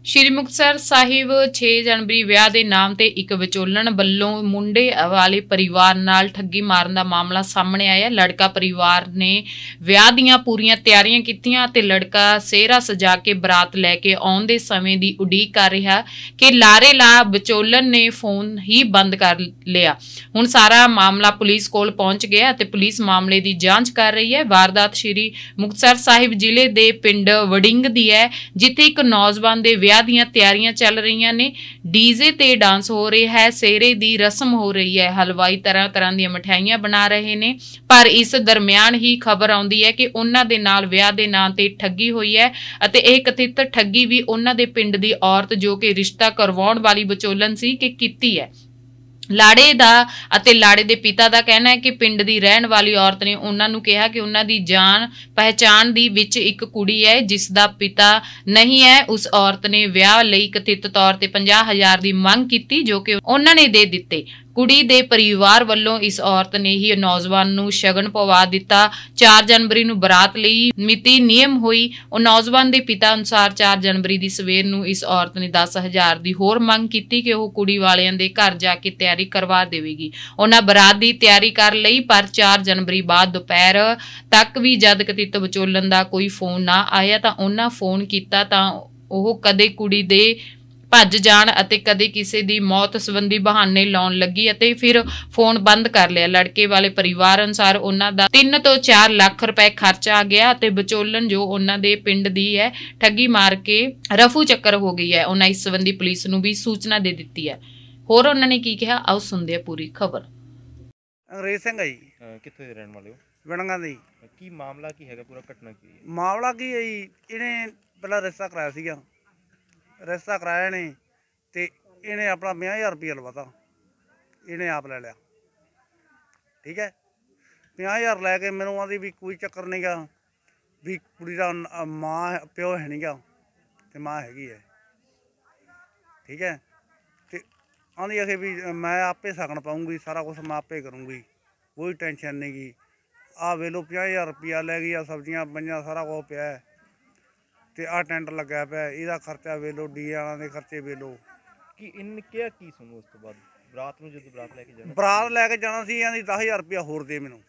ਸ਼੍ਰੀ ਮੁਕਤਸਰ ਸਾਹਿਬ 6 ਜਨਵਰੀ ਵਿਆਹ ਦੇ ਨਾਮ ਤੇ ਇੱਕ ਵਿਚੋਲਣ ਵੱਲੋਂ ਮੁੰਡੇ ਵਾਲੇ ਪਰਿਵਾਰ ਨਾਲ ਠੱਗੀ ਮਾਰਨ ਦਾ ਮਾਮਲਾ ਸਾਹਮਣੇ ਆਇਆ। ਲੜਕਾ ਪਰਿਵਾਰ ਨੇ ਵਿਆਹ ਦੀਆਂ ਪੂਰੀਆਂ ਤਿਆਰੀਆਂ ਕੀਤੀਆਂ ਤੇ ਲੜਕਾ ਸਿਹਰਾ ਸਜਾ ਕੇ ਬਰਾਤ ਲੈ ਕੇ ਆਉਣ ਦੇ ਸਮੇਂ ਦੀ ਉਡੀਕ ਕਰ ਰਿਹਾ ਕਿ ਲਾਰੇ ਲਾ ਵਿਚੋਲਣ ਨੇ ਫੋਨ ਹੀ ਬੰਦ ਕਰ ਲਿਆ। ਹੁਣ ਸਾਰਾ ਮਾਮਲਾ ਪੁਲਿਸ ਕੋਲ ਪਹੁੰਚ ਗਿਆ ਅਤੇ ਪੁਲਿਸ ਮਾਮਲੇ ਦੀ ਜਾਂਚ ਕਰ ਰਹੀ ਹੈ। ਵਾਰਦਾਤ ਸ਼੍ਰੀ ਮੁਕਤਸਰ ਸਾਹਿਬ ਜ਼ਿਲ੍ਹੇ ਦੇ ਪਿੰਡ ਵੜਿੰਗ ਦੀ ਹੈ, ਜਿੱਥੇ ਇੱਕ ਨੌਜਵਾਨ ਦੇ ਵਿਆਹ ਦੀਆਂ ਤਿਆਰੀਆਂ ਚੱਲ ਰਹੀਆਂ ਨੇ। ਡੀਜ਼ੇ ਤੇ ਡਾਂਸ ਹੋ ਰਿਹਾ ਹੈ, ਸਿਹਰੇ ਦੀ ਰਸਮ ਹੋ ਰਹੀ ਹੈ, ਹਲਵਾਈ ਤਰ੍ਹਾਂ ਤਰ੍ਹਾਂ ਦੀਆਂ ਮਠਿਆਈਆਂ ਬਣਾ ਰਹੇ ਨੇ। ਪਰ ਇਸ ਦਰਮਿਆਨ ਹੀ ਖਬਰ ਆਉਂਦੀ ਹੈ ਕਿ ਉਹਨਾਂ ਦੇ ਨਾਲ ਵਿਆਹ ਦੇ ਨਾਂ ਤੇ ਠੱਗੀ ਹੋਈ ਹੈ ਅਤੇ ਇਹ ਕਥਿਤ ਠੱਗੀ ਵੀ ਉਹਨਾਂ ਦੇ ਪਿੰਡ ਦੀ ਔਰਤ ਜੋ ਕਿ ਰਿਸ਼ਤਾ ਕਰਵਾਉਣ ਵਾਲੀ ਵਿਚੋਲਨ ਸੀ ਕਿ ਕੀਤੀ ਹੈ। ਲਾੜੇ ਦਾ ਅਤੇ ਲਾੜੇ ਦੇ ਪਿਤਾ ਦਾ ਕਹਿਣਾ ਹੈ ਕਿ ਪਿੰਡ ਦੀ ਰਹਿਣ ਵਾਲੀ ਔਰਤ ਨੇ ਉਹਨਾਂ ਨੂੰ ਕਿਹਾ ਕਿ ਉਹਨਾਂ ਦੀ ਜਾਣ ਪਹਿਚਾਣ ਦੀ ਵਿੱਚ ਇੱਕ ਕੁੜੀ ਹੈ ਜਿਸ ਦਾ ਪਿਤਾ ਨਹੀਂ ਹੈ। ਉਸ ਔਰਤ ਨੇ ਵਿਆਹ ਲਈ ਕਥਿਤ ਤੌਰ ਤੇ 50,000 ਦੀ ਮੰਗ ਕੀਤੀ ਜੋ ਕਿ ਉਹਨਾਂ ਨੇ ਦੇ ਦਿੱਤੇ। ਕੁੜੀ ਦੇ ਪਰਿਵਾਰ ਵੱਲੋਂ ਇਸ ਔਰਤ ਨੇ ਹੀ ਨੌਜਵਾਨ ਨੂੰ ਸ਼ਗਨ ਪਵਾ ਦਿੱਤਾ। 4 ਜਨਵਰੀ ਨੂੰ ਬਰਾਤ ਲਈ ਮਿਤੀ ਨਿਯਮ ਹੋਈ। ਉਹ ਨੌਜਵਾਨ ਦੇ ਪਿਤਾ ਅਨੁਸਾਰ 4 ਜਨਵਰੀ ਦੀ ਸਵੇਰ ਨੂੰ ਇਸ ਔਰਤ ਨੇ 10,000 ਦੀ ਹੋਰ ਮੰਗ ਕੀਤੀ ਕਿ ਉਹ ਕੁੜੀ ਵਾਲਿਆਂ ਦੇ ਘਰ ਜਾ ਕੇ ਤਿਆਰੀ ਕਰਵਾ ਦੇਵੇਗੀ। ਉਹਨਾਂ ਬਰਾਤ ਦੀ ਤਿਆਰੀ ਕਰ ਲਈ, ਪਰ 4 ਜਨਵਰੀ ਬਾਅਦ ਦੁਪਹਿਰ ਤੱਕ ਵੀ ਜਦ ਕਥਿਤ ਵਿਚੋਲਨ ਦਾ ਕੋਈ ਫੋਨ ਨਾ ਆਇਆ ਤਾਂ ਉਹਨਾਂ ਫੋਨ ਕੀਤਾ ਤਾਂ ਉਹ ਕਦੇ ਕੁੜੀ ਦੇ ਭੱਜ ਜਾਣ ਅਤੇ ਕਦੇ ਕਿਸੇ ਦੀ ਮੌਤ ਸੰਬੰਧੀ ਬਹਾਨੇ ਲਾਉਣ ਲੱਗੀ ਅਤੇ ਫਿਰ ਫੋਨ ਬੰਦ ਕਰ ਲਿਆ। ਲੜਕੇ ਵਾਲੇ ਪਰਿਵਾਰ ਅਨੁਸਾਰ ਉਹਨਾਂ ਦਾ 3 ਤੋਂ 4 ਲੱਖ ਰੁਪਏ ਖਰਚਾ ਆ ਗਿਆ ਅਤੇ ਵਿਚੋਲਨ ਜੋ ਉਹਨਾਂ ਦੇ ਪਿੰਡ ਦੀ ਹੈ ਠੱਗੀ ਮਾਰ ਕੇ ਰਫੂ ਚੱਕਰ ਹੋ ਗਈ ਹੈ। ਉਹਨਾਂ ਇਸ ਸੰਬੰਧੀ ਪੁਲਿਸ ਨੂੰ ਵੀ ਸੂਚਨਾ ਦੇ ਦਿੱਤੀ ਹੈ। ਹੋਰ ਉਹਨਾਂ ਨੇ ਕੀ ਕਿਹਾ, ਆਓ ਸੁਣਦੇ ਹਾਂ ਪੂਰੀ ਖਬਰ। ਅੰਗਰੇਜ਼ ਸਿੰਘ ਹੈ ਜੀ। ਕਿੱਥੇ ਦੇ ਰਹਿਣ ਵਾਲੇ ਹੋ? ਵਿੜੰਗਾ ਦੇ। ਕੀ ਮਾਮਲਾ ਕੀ ਹੈਗਾ, ਪੂਰਾ ਘਟਨਾ ਕੀ ਹੈ? ਮਾਮਲਾ ਕੀ ਹੈ ਜੀ, ਇਹਨੇ ਪਹਿਲਾਂ ਰਿਸ਼ਤਾ ਕਰਾਇਆ ਸੀਗਾ। ਰਿਸ਼ਤਾ ਕਰਾਇਆ ਨੇ ਤੇ ਇਹਨੇ ਆਪਣਾ 50,000 ਰੁਪਇਆ ਲਵਾਤਾ, ਇਹਨੇ ਆਪ ਲੈ ਲਿਆ। ਠੀਕ ਹੈ, 50,000 ਲੈ ਕੇ ਮੈਨੂੰ ਆਂਦੀ ਵੀ ਕੋਈ ਚੱਕਰ ਨਹੀਂ ਗਾ, ਵੀ ਕੁੜੀ ਦਾ ਮਾਂ ਪਿਓ ਹੈ ਨਹੀਂ ਗਾ ਤੇ ਮਾਂ ਹੈਗੀ ਹੈ। ਠੀਕ ਹੈ, ਤੇ ਆਂਦੀ ਆਖੇ ਵੀ ਮੈਂ ਆਪੇ ਸ਼ਗਨ ਪਾਊਂਗੀ, ਸਾਰਾ ਕੁਛ ਮੈਂ ਆਪੇ ਕਰੂੰਗੀ, ਕੋਈ ਟੈਨਸ਼ਨ ਨਹੀਂ ਗੀ। ਆਹ ਵੇਖ ਲਓ 50,000 ਰੁਪਇਆ ਲੈ ਗਈ, ਆ ਸਬਜ਼ੀਆਂ ਪਈਆਂ, ਸਾਰਾ ਕੁਛ ਪਿਆ ਤੇ ਆਹ ਟੈਂਟ ਲੱਗਿਆ ਪਿਆ, ਇਹਦਾ ਖਰਚਾ ਵੇਖ ਲਓ, ਡੀ ਵਾਲਿਆਂ ਦੇ ਖਰਚੇ ਵੇਖ ਲਓ। ਕੀ ਇਹਨੇ ਕਿਹਾ ਕੀ ਸੁਣੋ? ਉਸ ਤੋਂ ਬਾਅਦ ਬਰਾਤ ਨੂੰ ਜਦੋਂ ਬਰਾਤ ਲੈ ਕੇ ਜਾਣਾ ਸੀ, ਆਂਦੀ 10,000 ਰੁਪਇਆ ਹੋਰ ਦੇ ਮੈਨੂੰ।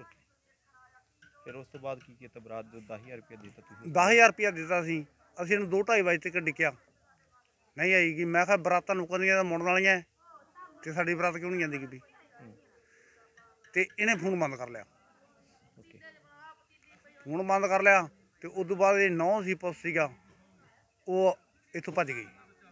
ਫਿਰ ਉਸ ਤੋਂ ਬਾਅਦ ਕੀ ਕੀਤਾ? ਬਰਾਤ ਜੋ 10,000 ਰੁਪਇਆ ਦਿੱਤਾ ਤੁਸੀਂ? 10,000 ਰੁਪਇਆ ਦਿੱਤਾ ਸੀ। ਅਸੀਂ ਇਹਨੂੰ 2-2:30 ਵਜੇ ਤੱਕ ਡਿੱਕਿਆ, ਨਹੀਂ ਆਈਗੀ। ਮੈਂ ਕਿਹਾ ਬਰਾਤਾਂ ਨੁਕਰਨੀਆਂ ਤਾਂ ਮੁੜਨ ਵਾਲੀਆਂ ਤੇ ਸਾਡੀ ਬਰਾਤ ਕਿਉਂ ਨਹੀਂ ਜਾਂਦੀ ਕਿਤੇ? ਤੇ ਇਹਨੇ ਫੋਨ ਬੰਦ ਕਰ ਲਿਆ। ਫੋਨ ਬੰਦ ਕਰ ਲਿਆ ਤੇ ਉਸ ਤੋਂ ਬਾਅਦ ਇਹ 9 ਸੀ ਪੁੱਤ ਸੀਗਾ, ਉਹ ਇੱਥੋਂ ਭੱਜ ਗਈ।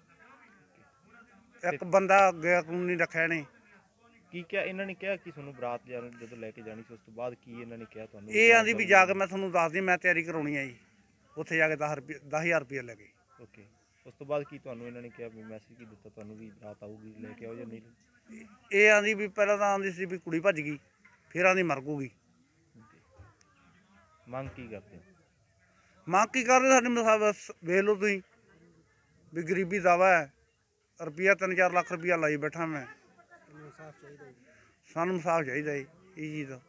ਇੱਕ ਬੰਦਾ ਗਿਆ ਕਾਨੂੰਨੀ ਰੱਖਿਆ ਇਹਨੇ। ਕੀ ਕਿਹਾ ਇਹਨਾਂ ਨੇ? ਕਿਹਾ ਕਿ ਤੁਹਾਨੂੰ ਬਰਾਤ ਜਦੋਂ ਲੈ ਕੇ ਜਾਣੀ ਸੀ ਉਸ ਤੋਂ ਬਾਅਦ ਕੀ ਇਹਨਾਂ ਨੇ ਕਿਹਾ ਤੁਹਾਨੂੰ? ਇਹ ਆਂਦੀ ਵੀ ਜਾ ਕੇ ਮੈਂ ਤੁਹਾਨੂੰ ਦੱਸਦੀ, ਮੈਂ ਤਿਆਰੀ ਕਰਾਉਣੀ ਹੈ ਜੀ। ਉੱਥੇ ਜਾ ਕੇ 10,000 ਰੁਪਇਆ ਲੈ ਗਏ। ਓਕੇ, ਉਸ ਤੋਂ ਬਾਅਦ ਕੀ ਤੁਹਾਨੂੰ ਇਹਨਾਂ ਨੇ ਕਿਹਾ ਵੀ ਮੈਸੇਜ ਕੀ ਦਿੱਤਾ ਤੁਹਾਨੂੰ ਵੀ ਬਰਾਤ ਆਊਗੀ, ਲੈ ਕੇ ਆਓ ਜਾਂ ਨਹੀਂ? ਇਹ ਆਂਦੀ ਵੀ ਪਹਿਲਾਂ ਤਾਂ ਆਂਦੀ ਸੀ ਵੀ ਕੁੜੀ ਭੱਜ ਗਈ, ਫਿਰ ਆਂਦੀ ਮਰ ਗੂਗੀ। ਮੰਗ ਕੀ ਕਰਦੇ? ਮੰਗ ਕੀ ਕਰਦੇ? ਸਾਡੇ ਮਸਾਬ ਵੇਖ ਲਓ ਤੁਸੀਂ ਵੀ ਗਰੀਬੀ ਦਾਵਾ ਹੈ, ਰੁਪਈਆ 3-4 ਲੱਖ ਰੁਪਈਆ ਲਾਈ ਬੈਠਾ ਮੈਂ। ਸਾਨੂੰ ਇਨਸਾਫ ਚਾਹੀਦਾ ਜੀ ਇਹ ਚੀਜ਼ ਦਾ।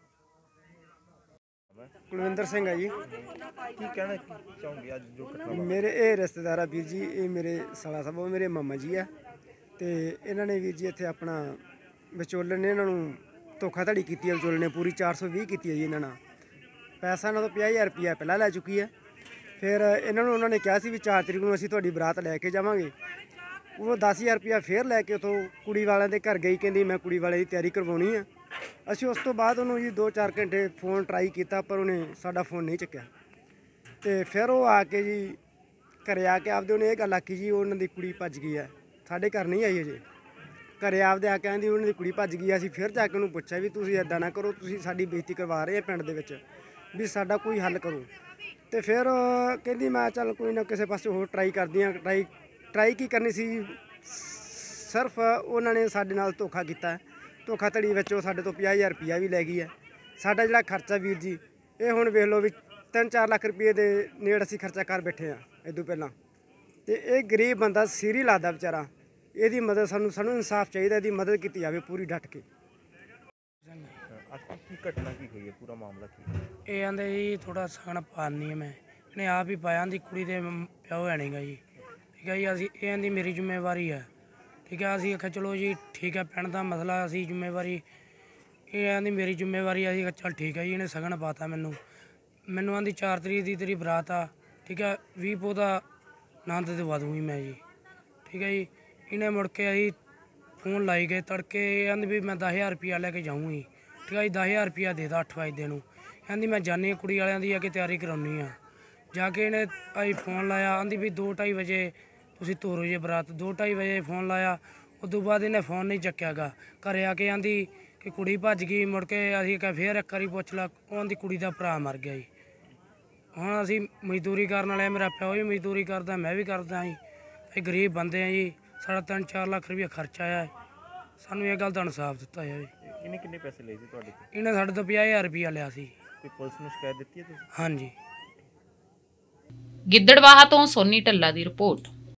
ਕੁਲਵਿੰਦਰ ਸਿੰਘ ਹੈ ਜੀ। ਕੀ ਕਹਿਣਾ ਚਾਹੋਗੇ ਅੱਜ ਜੋ ਘਟਨਾ? ਮੇਰੇ ਇਹ ਰਿਸ਼ਤੇਦਾਰ ਆ ਵੀਰ ਜੀ, ਇਹ ਮੇਰੇ ਸਾਲਾ ਸਾਹਿਬ, ਉਹ ਮੇਰੇ ਮਾਮਾ ਜੀ ਆ। ਤੇ ਇਹਨਾਂ ਨੇ ਵੀਰ ਜੀ ਇੱਥੇ ਆਪਣਾ ਵਿਚੋਲਨ ਨੇ ਇਹਨਾਂ ਨੂੰ ਧੋਖਾਧੜੀ ਕੀਤੀ ਹੈ। ਵਿਚੋਲਨ ਨੇ ਪੂਰੀ 420 ਕੀਤੀ ਹੈ ਜੀ ਇਹਨਾਂ ਨਾਲ। ਪੈਸਾ ਇਹਨਾਂ ਤੋਂ 50,000 ਰੁਪਇਆ ਪਹਿਲਾਂ ਲੈ ਚੁੱਕੀ ਹੈ। ਫਿਰ ਇਹਨਾਂ ਨੂੰ ਉਹਨਾਂ ਨੇ ਕਿਹਾ ਸੀ ਵੀ 4 ਤਰੀਕ ਨੂੰ ਅਸੀਂ ਤੁਹਾਡੀ ਬਰਾਤ ਲੈ ਕੇ ਜਾਵਾਂਗੇ। ਉਹ 10,000 ਰੁਪਇਆ ਫਿਰ ਲੈ ਕੇ ਉੱਥੋਂ ਕੁੜੀ ਵਾਲਿਆਂ ਦੇ ਘਰ ਗਈ, ਕਹਿੰਦੀ ਮੈਂ ਕੁੜੀ ਵਾਲੇ ਦੀ ਤਿਆਰੀ ਕਰਵਾਉਣੀ ਆ। ਅਸੀਂ ਉਸ ਤੋਂ ਬਾਅਦ ਉਹਨੂੰ ਜੀ 2-4 ਘੰਟੇ ਫੋਨ ਟਰਾਈ ਕੀਤਾ, ਪਰ ਉਹਨੇ ਸਾਡਾ ਫੋਨ ਨਹੀਂ ਚੱਕਿਆ। ਤੇ ਫਿਰ ਉਹ ਆ ਕੇ ਜੀ ਘਰੇ ਆ ਕੇ ਆਪਦੇ ਉਹਨੇ ਇਹ ਗੱਲ ਆਖੀ ਜੀ ਉਹਨਾਂ ਦੀ ਕੁੜੀ ਭੱਜ ਗਈ ਹੈ, ਸਾਡੇ ਘਰ ਨਹੀਂ ਆਈ ਅਜੇ। ਘਰੇ ਆਪਦੇ ਆ ਕੇ ਕਹਿੰਦੀ ਉਹਨਾਂ ਦੀ ਕੁੜੀ ਭੱਜ ਗਈ। ਅਸੀਂ ਫਿਰ ਜਾ ਕੇ ਉਹਨੂੰ ਪੁੱਛਿਆ ਵੀ ਤੁਸੀਂ ਇੱਦਾਂ ਨਾ ਕਰੋ, ਤੁਸੀਂ ਸਾਡੀ ਬੇਇੱਜ਼ਤੀ ਕਰਵਾ ਰਹੇ ਆ ਪਿੰਡ ਦੇ ਵਿੱਚ, ਵੀ ਸਾਡਾ ਕੋਈ ਹੱਲ ਕਰੋ। ਤੇ ਫਿਰ ਕਹਿੰਦੀ ਮੈਂ ਚੱਲ ਕੋਈ ਨਾ ਕਿਸੇ ਪਾਸੇ ਹੋਰ ਟਰਾਈ ਕਰਦੀ ਹਾਂ। ਟਰਾਈ ਕੀ ਕਰਨੀ ਸੀ, ਸਿਰਫ ਉਹਨਾਂ ਨੇ ਸਾਡੇ ਨਾਲ ਧੋਖਾ ਕੀਤਾ। ਧੋਖਾਧੜੀ ਵਿੱਚ ਉਹ ਸਾਡੇ ਤੋਂ 50,000 ਰੁਪਇਆ ਵੀ ਲੈ ਗਈ ਹੈ। ਸਾਡਾ ਜਿਹੜਾ ਖਰਚਾ ਵੀਰ ਜੀ, ਇਹ ਹੁਣ ਵੇਖ ਲਓ ਵੀ 3-4 ਲੱਖ ਰੁਪਏ ਦੇ ਨੇੜ ਅਸੀਂ ਖਰਚਾ ਕਰ ਬੈਠੇ ਹਾਂ ਇਦੋਂ ਪਹਿਲਾਂ। ਤੇ ਇਹ ਗਰੀਬ ਬੰਦਾ ਸਿਰ ਹੀ ਲਾਦਾ ਵਿਚਾਰਾ। ਇਹਦੀ ਮਦਦ ਸਾਨੂੰ ਇਨਸਾਫ ਚਾਹੀਦਾ, ਇਹਦੀ ਮਦਦ ਕੀਤੀ ਜਾਵੇ ਪੂਰੀ ਡਟ ਕੇ। ਕੀ ਘਟਨਾ ਕੀ ਹੋਈ ਹੈ, ਪੂਰਾ ਮਾਮਲਾ ਕੀ? ਇਹ ਆਂਦੇ ਜੀ ਥੋੜਾ ਸਗਨ ਪਾਣੀ ਹੈ, ਮੈਂ ਇਹਨੇ ਆਪ ਹੀ ਪਾਇਆ ਦੀ ਕੁੜੀ ਦੇ ਪਿਓ ਹੈ ਨਹੀਂਗਾ ਜੀ। ਠੀਕ ਹੈ ਜੀ। ਅਸੀਂ ਇਹ ਦੀ ਮੇਰੀ ਜ਼ਿੰਮੇਵਾਰੀ ਹੈ, ਠੀਕ ਹੈ। ਅਸੀਂ ਆਖਿਆ ਚਲੋ ਜੀ ਠੀਕ ਹੈ, ਪਿੰਡ ਦਾ ਮਸਲਾ ਅਸੀਂ ਜ਼ਿੰਮੇਵਾਰੀ, ਇਹ ਆਂਦੀ ਮੇਰੀ ਜ਼ਿੰਮੇਵਾਰੀ। ਅਸੀਂ ਚੱਲ ਠੀਕ ਹੈ ਜੀ। ਇਹਨੇ ਸਗਨ ਪਾਤਾ ਮੈਨੂੰ ਆਂਦੀ 4 ਤਰੀਕ ਦੀ ਤੇਰੀ ਬਰਾਤ ਆ, ਠੀਕ ਹੈ। 20 ਪੋਹ ਦਾ ਆਨੰਦ ਦਵਾ ਦੂੰਗੀ ਮੈਂ ਜੀ, ਠੀਕ ਹੈ ਜੀ। ਇਹਨੇ ਮੁੜ ਕੇ ਅਸੀਂ ਫੋਨ ਲਾਈ ਗਏ ਤੜਕੇ, ਆਂਦੀ ਵੀ ਮੈਂ 10,000 ਰੁਪਇਆ ਲੈ ਕੇ ਜਾਊਂਗੀ, ਠੀਕ ਹੈ ਜੀ। 10,000 ਰੁਪਇਆ ਦੇ ਤਾ 8 ਵਜੇ ਨੂੰ। ਆਂਦੀ ਮੈਂ ਜਾਨੀ ਕੁੜੀ ਵਾਲਿਆਂ ਦੀ ਆ ਕੇ ਤਿਆਰੀ ਕਰਾਉਣੀ ਆ। ਜਾ ਕੇ ਇਹਨੇ ਅਸੀਂ ਫੋਨ ਲਾਇਆ, ਆਂਦੀ ਵੀ 2-2:30 ਵਜੇ ਤੁਸੀਂ ਤੋਰੋ ਜੇ ਬਰਾਤ। 2-2:30 ਵਜੇ ਫੋਨ ਲਾਇਆ, ਉਦੋਂ ਬਾਅਦ ਇਹਨੇ ਫੋਨ ਨਹੀਂ ਚੱਕਿਆ ਗਾ। ਘਰੇ ਆ ਕੇ ਆਂਦੀ ਕਿ ਕੁੜੀ ਭੱਜ ਗਈ। ਮੁੜ ਕੇ ਅਸੀਂ ਕਿਹਾ ਫੇਰ ਇੱਕ ਵਾਰੀ ਪੁੱਛ ਲਾ, ਉਹਨਾਂ ਦੀ ਕੁੜੀ ਦਾ ਭਰਾ ਮਰ ਗਿਆ ਜੀ। ਹੁਣ ਅਸੀਂ ਮਜ਼ਦੂਰੀ ਕਰਨ ਵਾਲੇ, ਮੇਰਾ ਪਿਓ ਵੀ ਮਜ਼ਦੂਰੀ ਕਰਦਾ, ਮੈਂ ਵੀ ਕਰਦਾ ਜੀ। ਅਸੀਂ ਗਰੀਬ ਬੰਦੇ ਆ ਜੀ, ਸਾਡਾ 3-4 ਲੱਖ ਰੁਪਇਆ ਖਰਚਾ ਆਇਆ। ਸਾਨੂੰ ਇਹ ਗੱਲ ਦਾ ਇਨਸਾਫ ਦਿੱਤਾ ਜਾਵੇ। ਇਹਨੇ ਕਿੰਨੇ ਪੈਸੇ ਲਏ ਸੀ ਤੁਹਾਡੇ ਤੋਂ? ਇਹਨੇ ਸਾਡੇ ਤੋਂ 50,000 ਰੁਪਇਆ ਲਿਆ ਸੀ। ਕੋਈ ਪੁਲਿਸ ਨੂੰ ਸ਼ਿਕਾਇਤ ਦਿੱਤੀ ਹੈ ਤੁਸੀਂ? ਹਾਂਜੀ। ਗਿੱਦੜਵਾਹਾ ਤੋਂ ਸੋਨੀ ਢੱਲਾ ਦੀ ਰਿਪੋਰਟ।